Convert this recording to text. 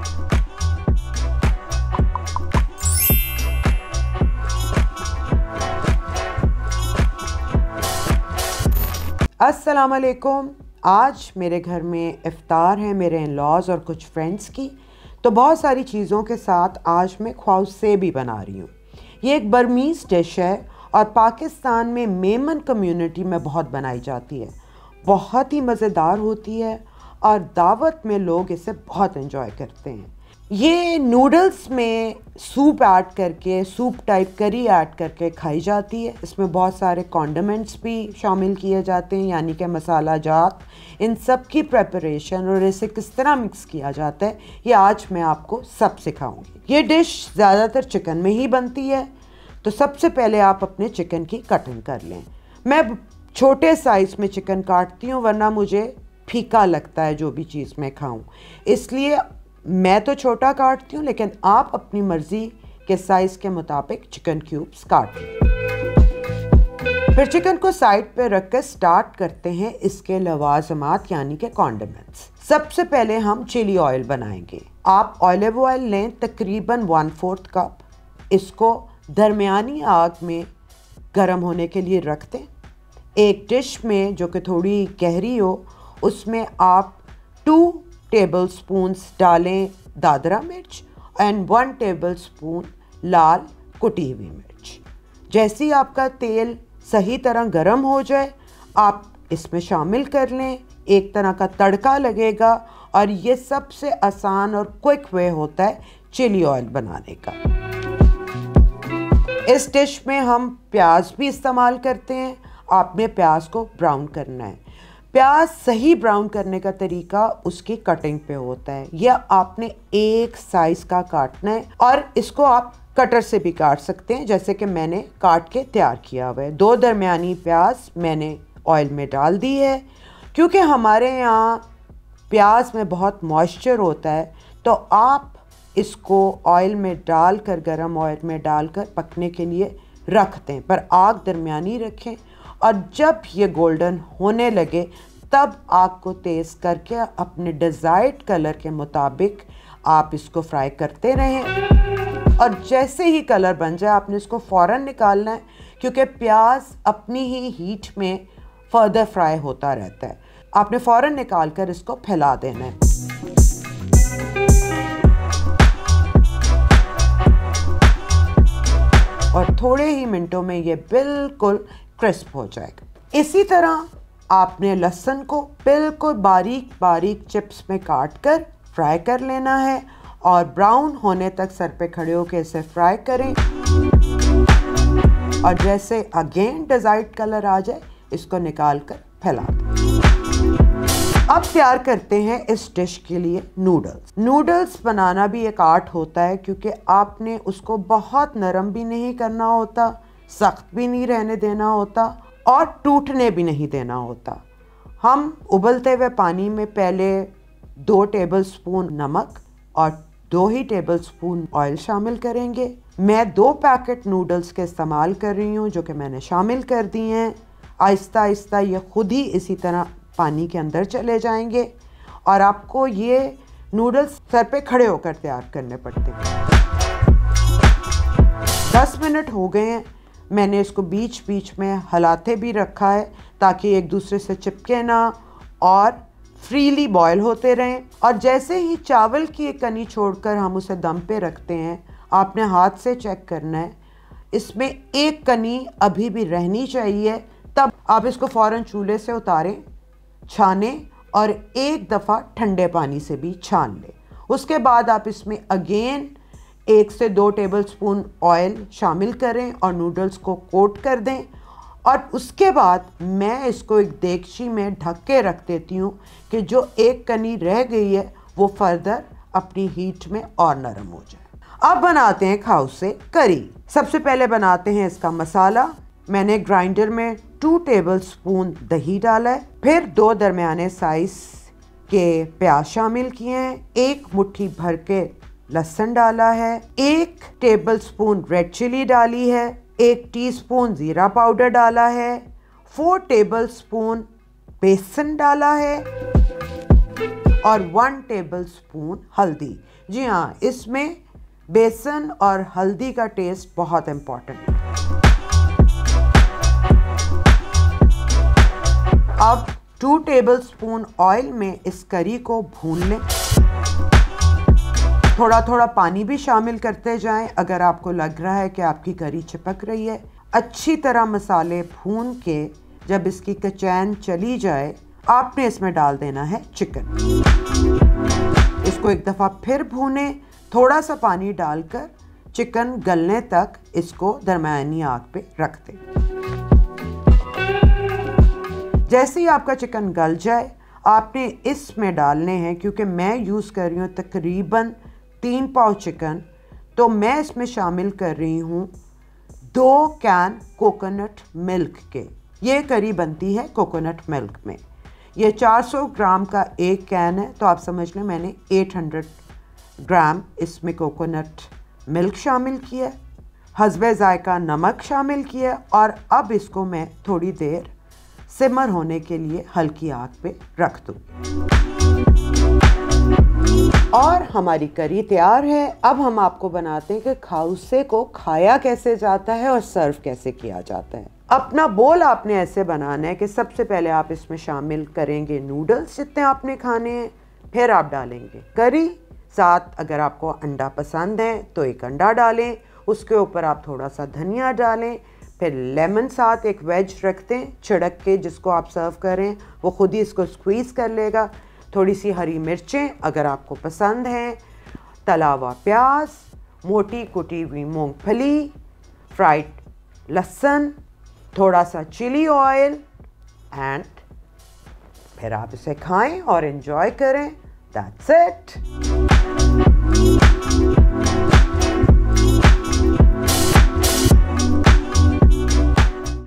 अस्सलामुअलैकुम। आज मेरे घर में इफ्तार है मेरे इन-लॉज़ और कुछ फ्रेंड्स की, तो बहुत सारी चीज़ों के साथ आज मैं ख्वाउसे भी बना रही हूँ। ये एक बर्मीज़ डिश है और पाकिस्तान में मेमन कम्युनिटी में बहुत बनाई जाती है। बहुत ही मज़ेदार होती है और दावत में लोग इसे बहुत एंजॉय करते हैं। ये नूडल्स में सूप ऐड करके, सूप टाइप करी ऐड करके खाई जाती है। इसमें बहुत सारे कॉन्डिमेंट्स भी शामिल किए जाते हैं, यानी कि मसाला जात। इन सब की प्रेपरेशन और इसे किस तरह मिक्स किया जाता है, ये आज मैं आपको सब सिखाऊंगी। ये डिश ज़्यादातर चिकन में ही बनती है, तो सबसे पहले आप अपने चिकन की कटिंग कर लें। मैं छोटे साइज़ में चिकन काटती हूँ, वरना मुझे फीका लगता है जो भी चीज़ मैं खाऊँ, इसलिए मैं तो छोटा काटती हूँ, लेकिन आप अपनी मर्ज़ी के साइज़ के मुताबिक चिकन क्यूब्स काट लें। फिर चिकन को साइड पे रख कर स्टार्ट करते हैं इसके लवाजमात यानी कि कॉन्डिमेंट्स। सबसे पहले हम चिली ऑयल बनाएंगे। आप ऑलिव ऑयल लें तकरीबन 1/4 कप। इसको दरमियानी आग में गर्म होने के लिए रख दें। एक डिश में जो कि थोड़ी गहरी हो, उसमें आप 2 टेबल स्पून्स डालें दादरा मिर्च एंड 1 टेबल स्पून लाल कुटी हुई मिर्च। जैसे ही आपका तेल सही तरह गर्म हो जाए, आप इसमें शामिल कर लें। एक तरह का तड़का लगेगा और ये सबसे आसान और क्विक वे होता है चिली ऑयल बनाने का। इस डिश में हम प्याज भी इस्तेमाल करते हैं। आपने प्याज को ब्राउन करना है। प्याज सही ब्राउन करने का तरीका उसकी कटिंग पे होता है। यह आपने एक साइज़ का काटना है और इसको आप कटर से भी काट सकते हैं, जैसे कि मैंने काट के तैयार किया हुआ है। 2 दरमियानी प्याज मैंने ऑयल में डाल दी है। क्योंकि हमारे यहाँ प्याज में बहुत मॉइस्चर होता है, तो आप इसको ऑयल में डालकर, गरम ऑयल में डालकर पकने के लिए रख दें, पर आग दरमियानी रखें। और जब ये गोल्डन होने लगे, तब आग को तेज़ करके अपने डिज़ायर्ड कलर के मुताबिक आप इसको फ्राई करते रहें। और जैसे ही कलर बन जाए, आपने इसको फ़ौरन निकालना है, क्योंकि प्याज अपनी ही हीट में फर्दर फ्राई होता रहता है। आपने फ़ौरन निकाल कर इसको फैला देना है। और थोड़े ही मिनटों में ये बिल्कुल क्रिस्प हो जाएगा। इसी तरह आपने लहसुन को बिल्कुल बारीक बारीक चिप्स में काट कर फ्राई कर लेना है और ब्राउन होने तक सर पे खड़े होकर इसे फ्राई करें। और जैसे अगेन डिज़ायर्ड कलर आ जाए, इसको निकाल कर फैला दें। अब तैयार करते हैं इस डिश के लिए नूडल्स। नूडल्स बनाना भी एक आर्ट होता है, क्योंकि आपने उसको बहुत नरम भी नहीं करना होता, सख्त भी नहीं रहने देना होता और टूटने भी नहीं देना होता। हम उबलते हुए पानी में पहले 2 टेबलस्पून नमक और 2 ही टेबलस्पून ऑयल शामिल करेंगे। मैं 2 पैकेट नूडल्स के इस्तेमाल कर रही हूँ, जो कि मैंने शामिल कर दिए हैं। आहिस्ता आहिस्ता ये खुद ही इसी तरह पानी के अंदर चले जाएंगे और आपको ये नूडल्स सर पे खड़े होकर तैयार करने पड़ते हैं। 10 मिनट हो गए हैं। मैंने इसको बीच बीच में हिलाते भी रखा है, ताकि एक दूसरे से चिपके ना और फ्रीली बॉयल होते रहें। और जैसे ही चावल की एक कनी छोड़कर हम उसे दम पे रखते हैं, आपने हाथ से चेक करना है, इसमें एक कनी अभी भी रहनी चाहिए। तब आप इसको फ़ौरन चूल्हे से उतारें, छानें और एक दफ़ा ठंडे पानी से भी छान लें। उसके बाद आप इसमें अगेन 1 से 2 टेबलस्पून ऑयल शामिल करें और नूडल्स को कोट कर दें। और उसके बाद मैं इसको एक देगची में ढक के रख देती हूँ कि जो एक कनी रह गई है वो फर्दर अपनी हीट में और नरम हो जाए। अब बनाते हैं ख्वाउसे करी। सबसे पहले बनाते हैं इसका मसाला। मैंने ग्राइंडर में 2 टेबलस्पून दही डाला है, फिर 2 दरमियाने साइज के प्याज शामिल किए हैं, 1 मुट्ठी भर के लहसुन डाला है, 1 टेबलस्पून रेड चिली डाली है, 1 टीस्पून जीरा पाउडर डाला है, 4 टेबलस्पून बेसन डाला है और 1 टेबलस्पून हल्दी। जी हाँ, इसमें बेसन और हल्दी का टेस्ट बहुत इम्पोर्टेंट है। अब 2 टेबलस्पून ऑयल में इस करी को भून लें। थोड़ा थोड़ा पानी भी शामिल करते जाएं अगर आपको लग रहा है कि आपकी करी चिपक रही है। अच्छी तरह मसाले भून के जब इसकी कचैन चली जाए, आपने इसमें डाल देना है चिकन। इसको एक दफ़ा फिर भूनें, थोड़ा सा पानी डालकर चिकन गलने तक इसको दरमियानी आग पे रख दें। जैसे ही आपका चिकन गल जाए, आपने इसमें डालने हैं, क्योंकि मैं यूज़ कर रही हूँ तकरीबन 3 पाव चिकन, तो मैं इसमें शामिल कर रही हूँ 2 कैन कोकोनट मिल्क के। ये करी बनती है कोकोनट मिल्क में। ये 400 ग्राम का एक कैन है, तो आप समझ लें मैंने 800 ग्राम इसमें कोकोनट मिल्क शामिल किया, हस्बे जायका नमक शामिल किया, और अब इसको मैं थोड़ी देर सिमर होने के लिए हल्की आग पे रख दूँ। और हमारी करी तैयार है। अब हम आपको बनाते हैं कि खाउसे को खाया कैसे जाता है और सर्व कैसे किया जाता है। अपना बोल आपने ऐसे बनाना है कि सबसे पहले आप इसमें शामिल करेंगे नूडल्स जितने आपने खाने हैं, फिर आप डालेंगे करी, साथ अगर आपको अंडा पसंद है तो एक अंडा डालें, उसके ऊपर आप थोड़ा सा धनिया डालें, फिर लेमन साथ एक वेज रख दें छिड़क के, जिसको आप सर्व करें वो खुद ही इसको स्क्वीज़ कर लेगा। थोड़ी सी हरी मिर्चें अगर आपको पसंद हैं, तला हुआ प्याज, मोटी कुटी हुई मूंगफली, फ्राइड लहसुन, थोड़ा सा चिली ऑयल, एंड फिर आप इसे खाएं और एंजॉय करें। That's it.